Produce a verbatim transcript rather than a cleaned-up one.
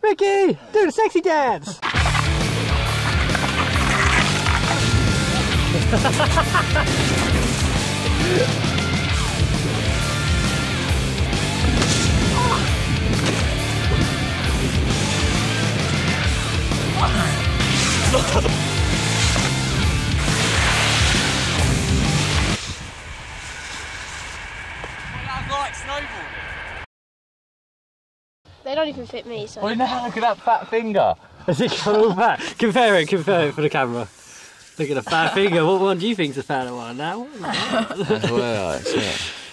Rikki, do the sexy dance! Like snowboarding. They don't even fit me, so. Oh no, look at that fat finger. Is it all fat? Compare it, compare it for the camera. Look at the fat finger. What one do you think's the fatter one? That one? That's what I like, yeah.